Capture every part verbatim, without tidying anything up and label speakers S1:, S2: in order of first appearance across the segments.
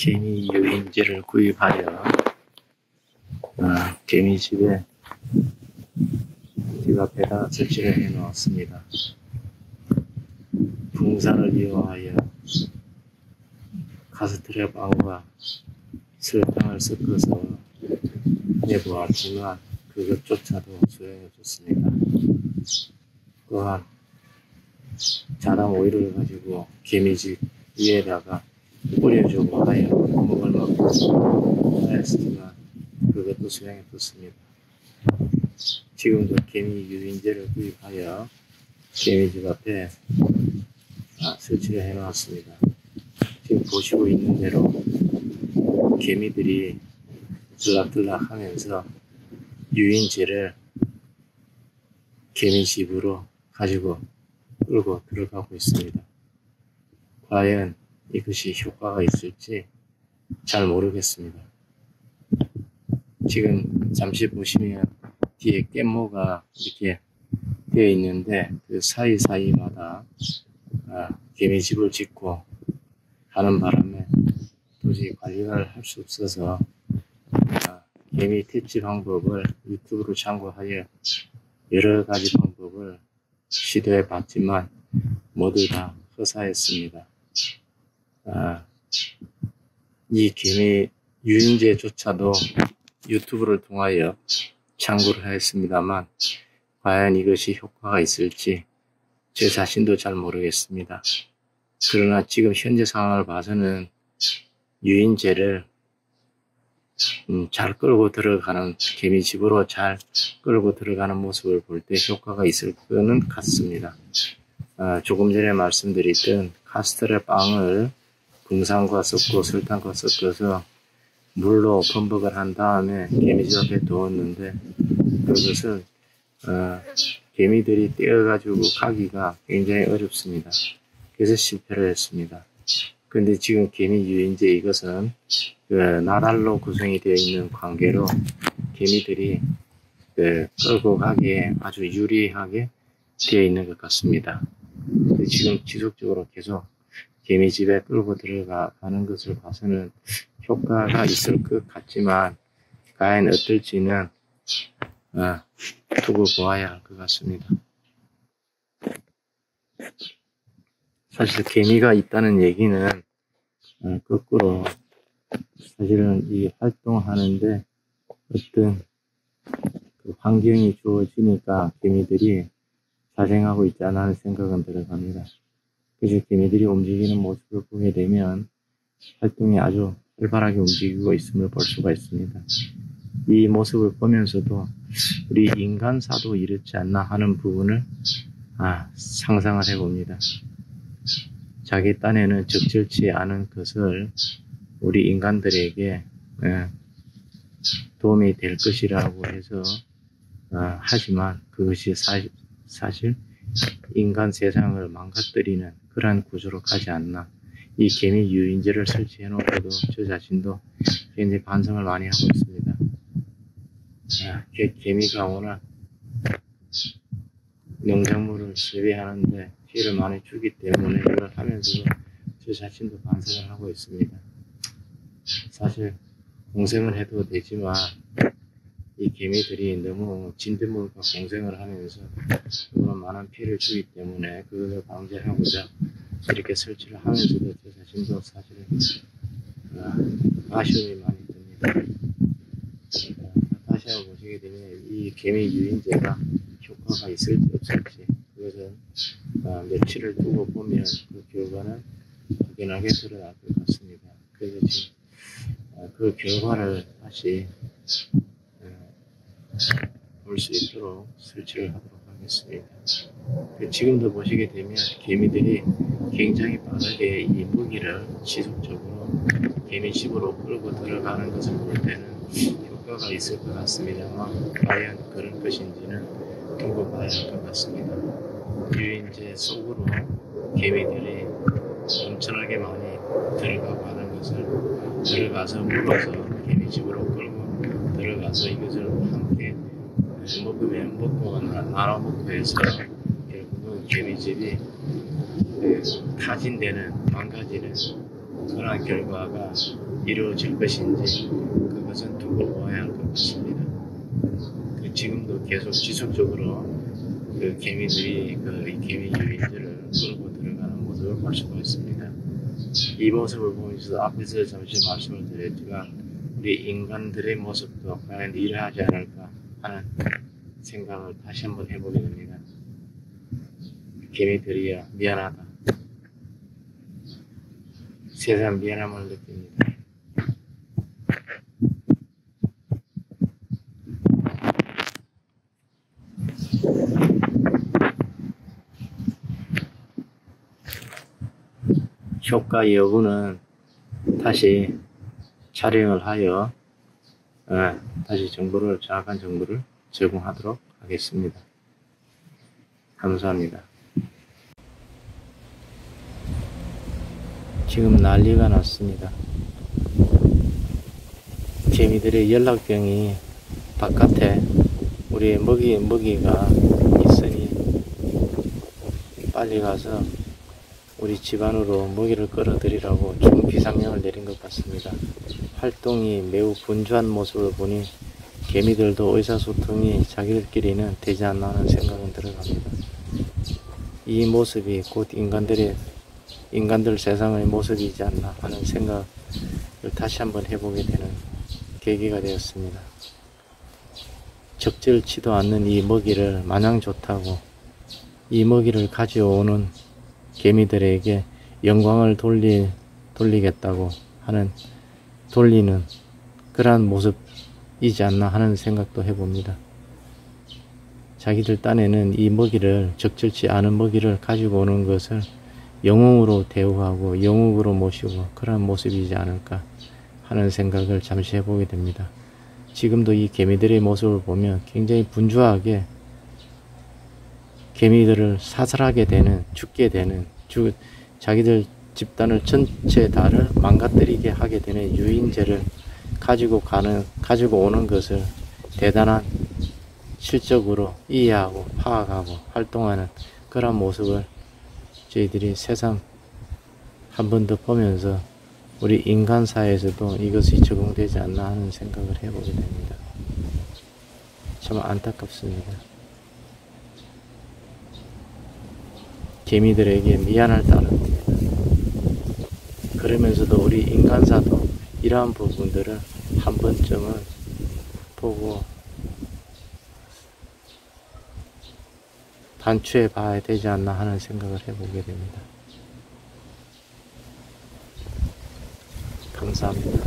S1: 개미 유인제를 구입하여 어, 개미 집에 집 앞에다 설치를 해 놓았습니다. 풍산을 이용하여 카스테라 빵과 설탕을 섞어서 해보았지만 그것조차도 소용이 없었습니다. 또한 자람 오일을 가지고 개미집 위에다가 뿌려주고 하여 구멍을 막고 하였지만 그것도 소용이 없었습니다. 지금도 개미 유인제를 구입하여 개미집 앞에 설치를 해 놓았습니다. 지금 보시고 있는 대로 개미들이 들락들락 하면서 유인제를 개미집으로 가지고 끌고 들어가고 있습니다. 과연 이것이 효과가 있을지 잘 모르겠습니다. 지금 잠시 보시면 뒤에 깻모가 이렇게 되어 있는데 그 사이사이마다 아, 개미집을 짓고 하는 바람에 도저히 관리를 할 수 없어서 아, 개미 퇴치 방법을 유튜브로 참고하여 여러 가지 방법을 시도해 봤지만 모두 다 허사했습니다. 아, 이 개미 유인제조차도 유튜브를 통하여 참고를 하였습니다만 과연 이것이 효과가 있을지 제 자신도 잘 모르겠습니다. 그러나 지금 현재 상황을 봐서는 유인제를 음, 잘 끌고 들어가는 개미집으로 잘 끌고 들어가는 모습을 볼 때 효과가 있을 거는 같습니다. 아, 조금 전에 말씀드렸던 카스테라 빵을 붕산과 섞고 설탕과 섞어서 물로 범벅을 한 다음에 개미집 앞에 두었는데 그것을 어, 개미들이 떼어가지고 가기가 굉장히 어렵습니다. 그래서 실패를 했습니다. 근데 지금 개미 유인제 이것은 그 나달로 구성이 되어 있는 관계로 개미들이 그 끌고 가기에 아주 유리하게 되어 있는 것 같습니다. 지금 지속적으로 계속 개미집에 끌고 들어가는 것을 봐서는 효과가 있을 것 같지만 과연 어떨지는 어, 두고 보아야 할 것 같습니다. 사실 개미가 있다는 얘기는 어, 거꾸로 사실은 이 활동하는데 어떤 그 환경이 주어지니까 개미들이 자생하고 있지 않나 하는 생각은 들어갑니다. 그래서 개미들이 움직이는 모습을 보게 되면 활동이 아주 활발하게 움직이고 있음을 볼 수가 있습니다. 이 모습을 보면서도 우리 인간사도 이렇지 않나 하는 부분을 아, 상상을 해봅니다. 자기 딴에는 적절치 않은 것을 우리 인간들에게 예, 도움이 될 것이라고 해서 어, 하지만 그것이 사, 사실 인간 세상을 망가뜨리는 그러한 구조로 가지 않나. 이 개미 유인제를 설치해 놓고도 저 자신도 굉장히 반성을 많이 하고 있습니다. 아, 개, 개미가 워낙 농작물을 재배하는데 피해를 많이 주기 때문에 이걸 하면서도 저 자신도 반성을 하고 있습니다. 사실 공생을 해도 되지만 이 개미들이 너무 진드물과 공생을 하면서 너무 많은 피해를 주기 때문에 그것을 방지하고자 이렇게 설치를 하면서도 저 자신도 사실은 아, 아쉬움이 많이 듭니다. 다시 한번 보시게 되면 이 개미 유인제가 효과가 있을지 없을지 그것은 아, 며칠을 두고 보면 그 결과는 확연하게 드러날 것 같습니다. 그래서 지금 아, 그 결과를 다시 볼 수 있도록 설치를 하도록 하겠습니다. 지금도 보시게 되면 개미들이 굉장히 빠르게 이 무기를 지속적으로 개미집으로 끌고 들어가는 것을 볼 때는 효과가 있을 것 같습니다만 과연 그런 것인지는 두고 봐야 할 것 같습니다. 유인제 속으로 개미들이 엄청나게 많이 들어가고 하는 것을 들어가서 물어서 개미집으로 끌고 들어가서 이것을 함께 먹으면 먹고 나눠 먹고 해서 결국은 개미집이 타진되는 망가지는 그러한 결과가 이루어질 것인지 그것은 두고 봐야 할 것 같습니다. 그 지금도 계속 지속적으로 그 개미들이 그 개미 유인들을 끌고 들어가는 모습을 볼 수가 있습니다. 이 모습을 보면서 앞에서 잠시 말씀을 드렸지만 우리 인간들의 모습도 과연 이러하지 않을까 하는 생각을 다시 한번 해보게 됩니다. 개미들이야 미안하다. 세상 미안함을 느낍니다. 효과 여부는 다시 촬영을 하여 어, 다시 정보를 정확한 정보를 제공하도록 하겠습니다. 감사합니다. 지금 난리가 났습니다. 개미들의 연락병이 바깥에 우리 먹이 먹이가 있으니 빨리 가서 우리 집안으로 먹이를 끌어들이라고 총 비상령을 내린 것 같습니다. 활동이 매우 분주한 모습을 보니 개미들도 의사소통이 자기들끼리는 되지 않나 하는 생각은 들어갑니다. 이 모습이 곧 인간들의 인간들 세상의 모습이지 않나 하는 생각을 다시 한번 해보게 되는 계기가 되었습니다. 적절치도 않는 이 먹이를 마냥 좋다고 이 먹이를 가져오는 개미들에게 영광을 돌리, 돌리겠다고 하는 돌리는 그러한 모습이지 않나 하는 생각도 해봅니다. 자기들 딴에는 이 먹이를 적절치 않은 먹이를 가지고 오는 것을 영웅으로 대우하고 영웅으로 모시고 그러한 모습이지 않을까 하는 생각을 잠시 해보게 됩니다. 지금도 이 개미들의 모습을 보면 굉장히 분주하게 개미들을 사살하게 되는, 죽게 되는, 죽, 자기들 집단을 전체 다를 망가뜨리게 하게 되는 유인제를 가지고 가는, 가지고 오는 것을 대단한 실적으로 이해하고 파악하고 활동하는 그런 모습을 저희들이 새삼 한 번 더 보면서 우리 인간사회에서도 이것이 적용되지 않나 하는 생각을 해보게 됩니다. 참 안타깝습니다. 개미들에게 미안할 따름입니다. 그러면서도 우리 인간사도 이러한 부분들을 한 번쯤은 보고 반추해 봐야 되지 않나 하는 생각을 해보게 됩니다. 감사합니다.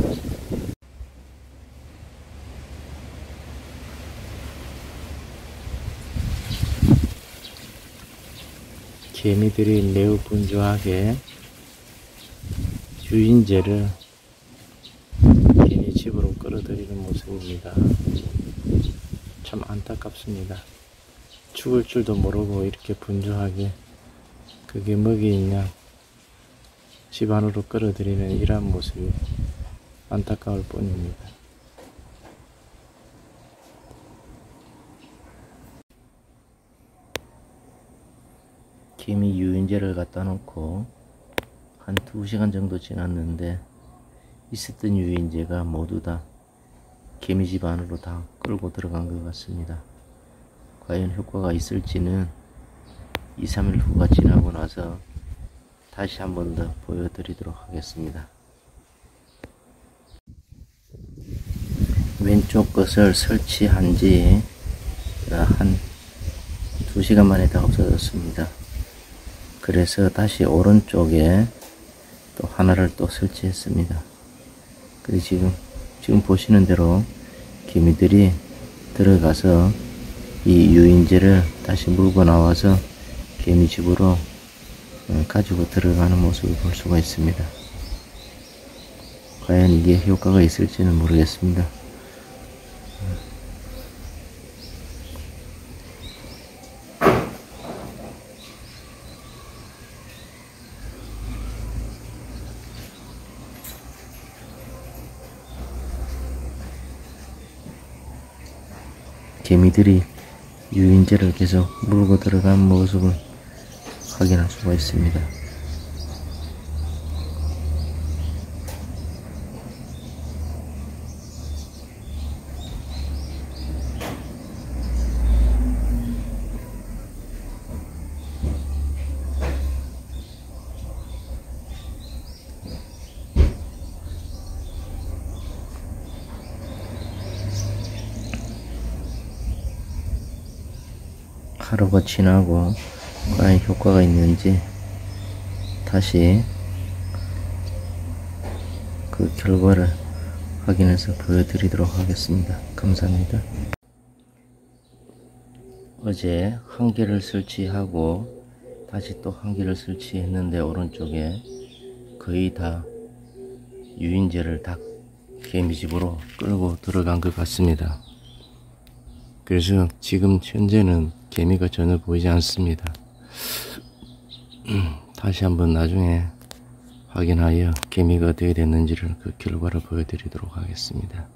S1: 개미들이 매우 분주하게 유인제를 개미 집으로 끌어들이는 모습입니다. 참 안타깝습니다. 죽을 줄도 모르고 이렇게 분주하게 그게 먹이있냐 집 안으로 끌어들이는 이러한 모습이 안타까울 뿐입니다. 개미 유인제를 갖다 놓고 한 두 시간 정도 지났는데 있었던 유인제가 모두 다 개미 집 안으로 다 끌고 들어간 것 같습니다. 과연 효과가 있을지는 이, 삼 일 후가 지나고 나서 다시 한 번 더 보여드리도록 하겠습니다. 왼쪽 것을 설치한 지 한 두 시간 만에 다 없어졌습니다. 그래서 다시 오른쪽에 또 하나를 또 설치했습니다. 그리고 지금 지금 보시는 대로 개미들이 들어가서 이 유인제를 다시 물고 나와서 개미집으로 가지고 들어가는 모습을 볼 수가 있습니다. 과연 이게 효과가 있을지는 모르겠습니다. 개미들이 유인제를 계속 물고 들어간 모습을 확인할 수가 있습니다. 하루가 지나고 과연 효과가 있는지 다시 그 결과를 확인해서 보여드리도록 하겠습니다. 감사합니다. 어제 한 개를 설치하고 다시 또 한 개를 설치했는데 오른쪽에 거의 다 유인제를 다 개미집으로 끌고 들어간 것 같습니다. 그래서 지금 현재는 개미가 전혀 보이지 않습니다. 다시 한번 나중에 확인하여 개미가 어떻게 됐는지를 그 결과를 보여드리도록 하겠습니다.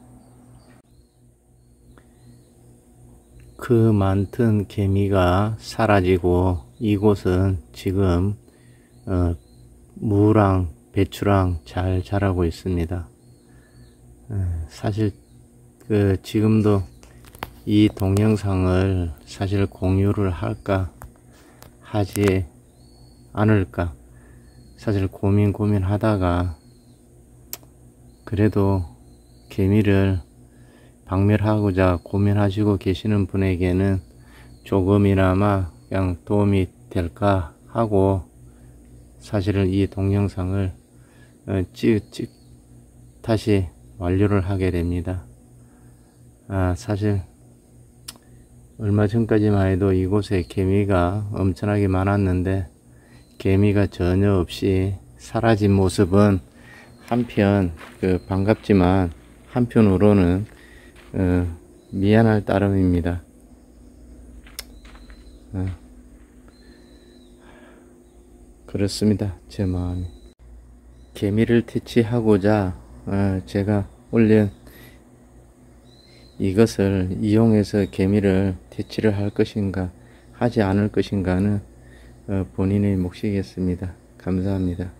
S1: 그 많던 개미가 사라지고 이곳은 지금 어, 무랑 배추랑 잘 자라고 있습니다. 어, 사실 그 지금도 이 동영상을 사실 공유를 할까 하지 않을까 사실 고민 고민 하다가 그래도 개미를 박멸하고자 고민하시고 계시는 분에게는 조금이나마 그냥 도움이 될까 하고 사실은 이 동영상을 찍, 찍, 다시 완료를 하게 됩니다. 아, 사실 얼마 전까지만 해도 이곳에 개미가 엄청나게 많았는데 개미가 전혀 없이 사라진 모습은 한편 그 반갑지만 한편으로는 어, 미안할 따름입니다. 어, 그렇습니다. 제 마음이. 개미를 퇴치하고자 어, 제가 올린 이것을 이용해서 개미를 퇴치를 할 것인가 하지 않을 것인가는 어, 본인의 몫이겠습니다. 감사합니다.